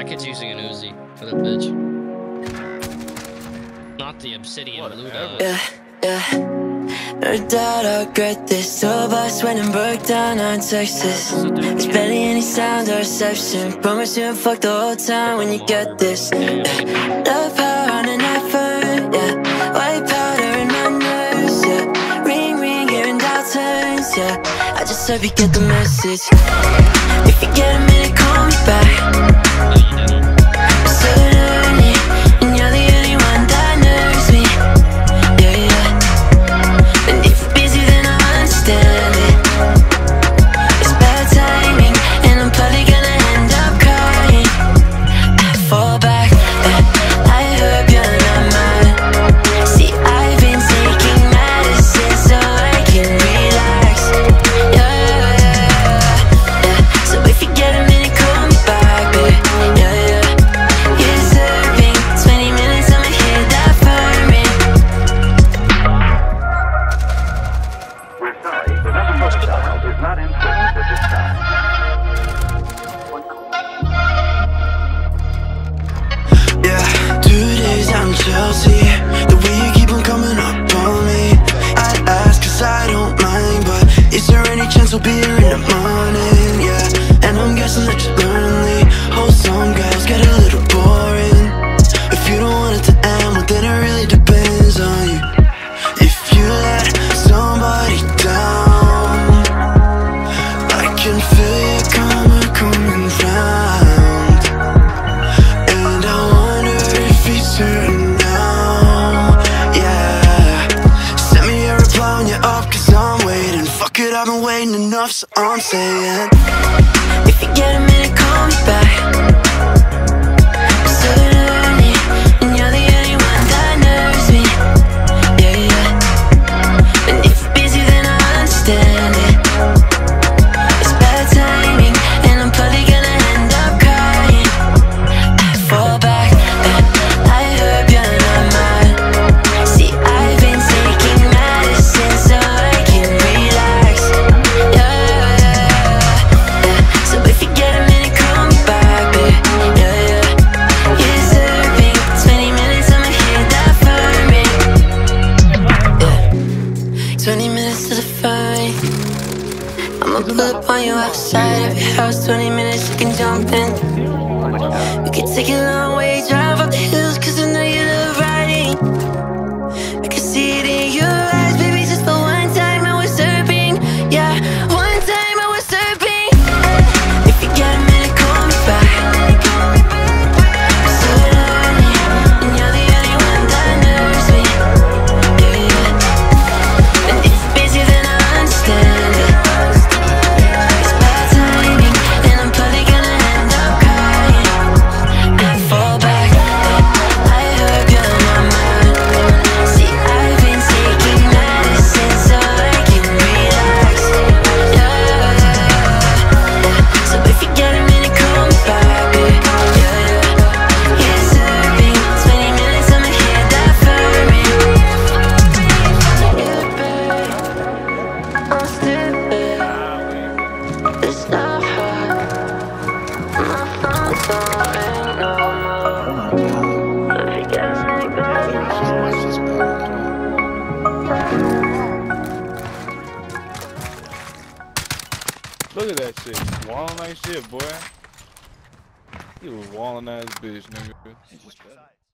kid's using an Uzi for the bitch. Not the obsidian blue dot. Yeah. No doubt I'll regret this. Tour bus went and broke down on Texas. There's barely any sound or reception. Promise you won't fuck the whole time when you get this. Love power on an iPhone, yeah. White powder in my nose, yeah. Ring, ring, hearing dial tones, yeah. I just hope you get the message. If you get a minute, call me back. I'm so lonely, and you're the only one that knows me. Yeah, yeah. And if you're busy, then I understand it. It's bad timing, and I'm probably gonna end up crying. Fall back, I hope you're not mine. See, I've been taking medicine so I can relax. Yeah. So if you get a minute, call me back, babe. Yeah. You're serving 20 minutes, I'ma hit that firing. We're sorry, the number of dial is not in service at this time. Yeah, 2 days out in Chelsea. The way you keep on coming up on me, I'd ask 'cause I don't mind, but is there any chance we'll be here in the morning? Yeah, and I'm guessing that you're lonely. Oh, some girls get a little boring. If you don't want it to end, well then it really depends on you. If you let somebody down, I can feel you coming round. And I wonder if he's hurting now. Yeah, send me a reply when you're up, 'cause I'm waiting. Fuck it, I've been waiting enough, so I'm saying, If you get a minute, call me back. I'm so lonely, and you're the only one that knows me. Yeah. And if you're busy, then I understand it. It's bad timing, and I'm probably gonna end up crying. Fall back, I hope you're not mine. See, I've been taking medicine so I can relax. Yeah. So if you get a minute, call me back, babe. Yeah. You're serving 20 minutes, I'ma hit that firing. Yeah. 20 minutes to the fire. I'ma pull up on you outside of your house. 20 minutes, you can jump in. We could take a long way, drive up the hills, 'cause I know you love riding. I can see it in your eyes, baby, just for one time I was surfing. Yeah, one time I was surfing. If you get a minute, call me back. I'm so lonely, and you're the only one that knows me. Yeah. And if you're busy, then I understand it. It's bad timing, and I'm probably gonna end up crying. Fall back, I hope you're not mine. See, I've been taking medicine so I can relax. Yeah. So if you get a minute, call me back, babe. Yeah. You're serving 20 minutes, I'ma hit that firing. I'm stupid. It's not hard. My phone's don't ring no more. If you get a minute, call me back. Look at that shit. Walling like shit, boy. You was walling ass bitch, nigga.